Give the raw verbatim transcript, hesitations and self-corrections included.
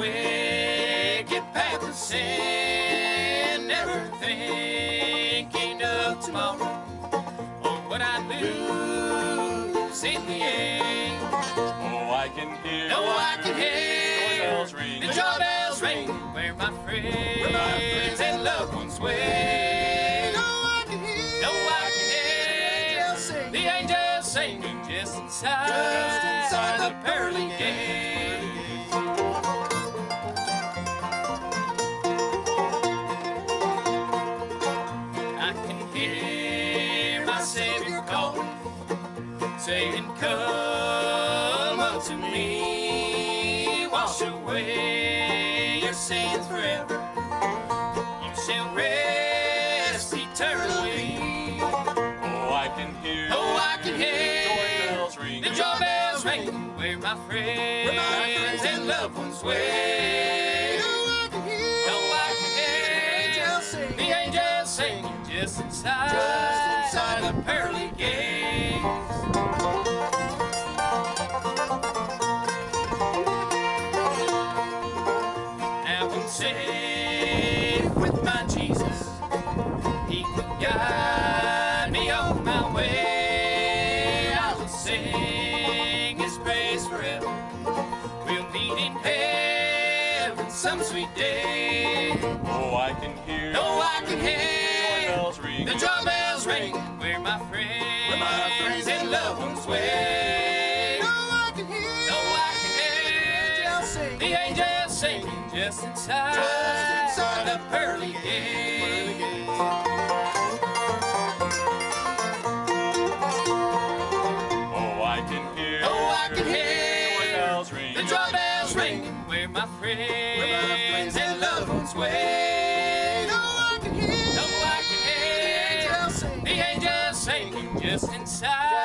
wicked path of sin, never thinking of tomorrow or what I'd lose in the end. Oh, I can hear, oh, I can hear joy bells ring, the joy bells ring, where my friends, where my friends and loved ones wait. Oh, I can hear, oh, I can hear the angels singing just inside, just inside the pearly gates. I can hear my Savior calling, saying, come unto me, wash away your sins forever, you shall rest eternally. Oh, I can hear, oh, I can hear joy bells ring, the joy bells ring, where my friends, where my friends and loved ones wait. oh, I can hear, oh, I can hear angels sing, the angels singing just inside, just inside the pearly gates. Now I'm safe with my Jesus, He will guide me on my way. I will sing His praise forever, we'll meet in heaven some sweet day. oh, I can hear, oh, I can hear joy bells ring, the joy bells ring, where my friends, where my friends and loved ones wait. oh, I can hear, oh, I can hear angels sing, the angels singing just inside, just inside the pearly gates. oh, I can hear, oh, I can hear joy bells ring, the joy bells ring, where my friends, where my friends and loved ones wait. oh, I can hear, oh, I can hear angels sing, the angels singing just inside,